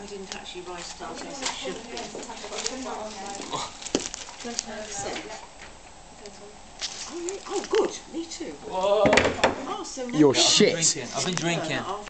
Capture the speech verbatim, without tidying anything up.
I didn't actually write it down, so it should be. twenty-nine percent. Oh, really? Oh, good. Me too. Whoa. Oh, so You're maybe- shit. Drinking. I've been drinking.